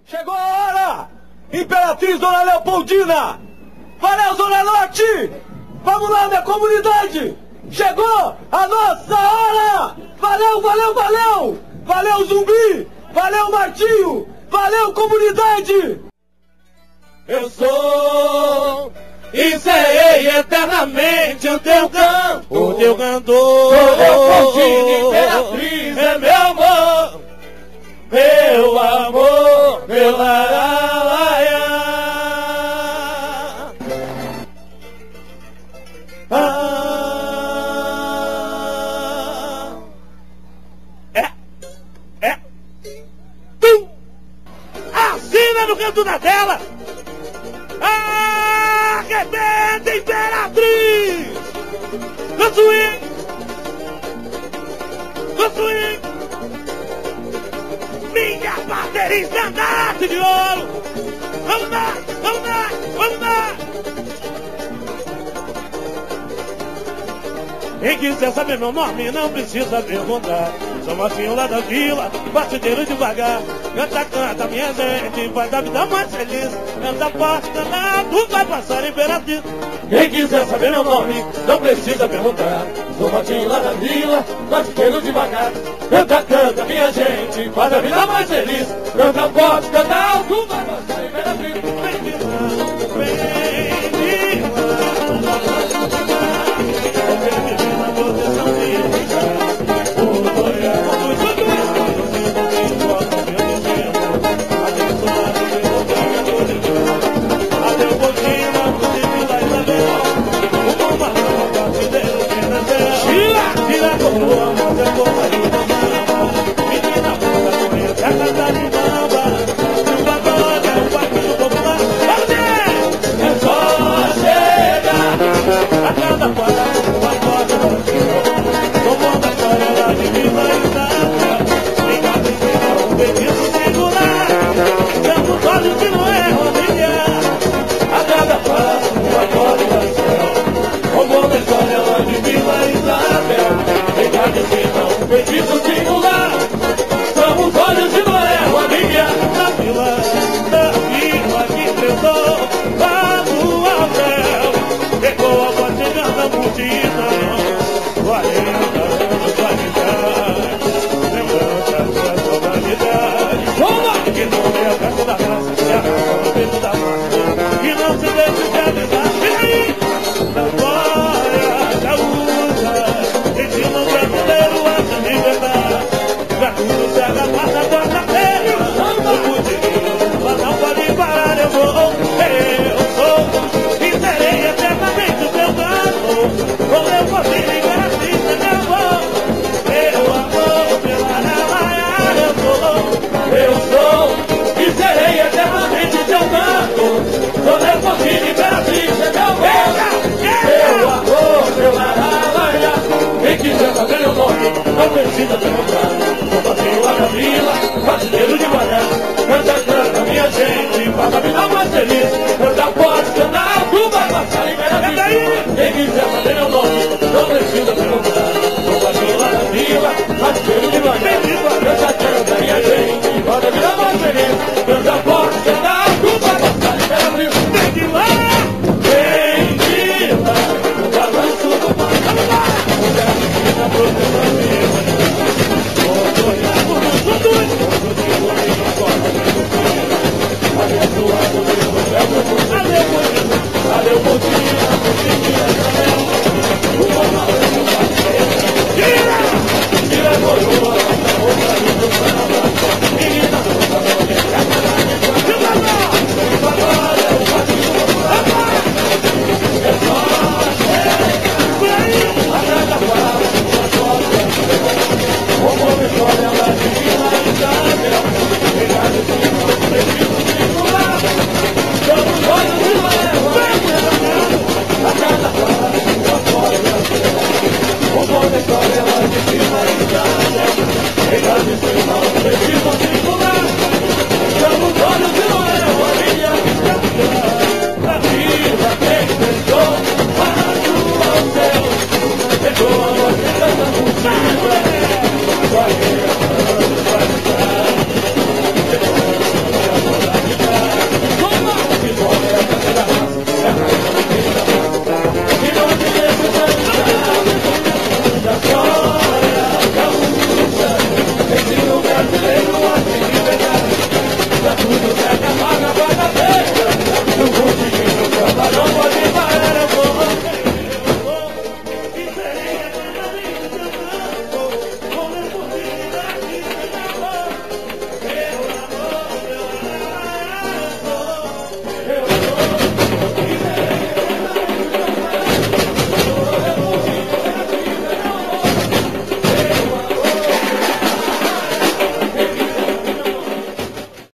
Chegou a hora! Imperatriz Dona Leopoldina! Valeu, Zona Norte! Vamos lá, minha comunidade! Chegou a nossa hora! Valeu, valeu, valeu! Valeu, Zumbi! Valeu, Martinho! Valeu, comunidade! Eu sou e serei eternamente o teu canto, o teu cantor. Leopoldina Imperatriz é meu amor, meu amor, meu laralaia. Assina no canto da tela. Arrebenta, Imperatriz! No swing! No swing! Minha bateria estandarte de ouro! Vamos lá! Vamos lá! Vamos lá! Quem quiser saber meu nome não precisa perguntar. Sou Martinho lá da vila, batideiro devagar. Canta, canta, minha gente, vai dar vida mais feliz. Canta forte, canta, tu vai passar Imperatriz. Quem quiser saber meu nome, não precisa perguntar. Sou Martinho lá da vila, batideiro devagar. Canta, canta, minha gente, faz a vida mais feliz. Canta forte, canta, tu vai passar Imperatriz. Vem de lá, vem de lá. Feitiço singular, são os olhos de Noé, Rolinha. Na vila que prestou, lá no Abel, pegou a voz chegando a multidão. 40 anos vai ficar, lembrança da sua vanidade. Que não é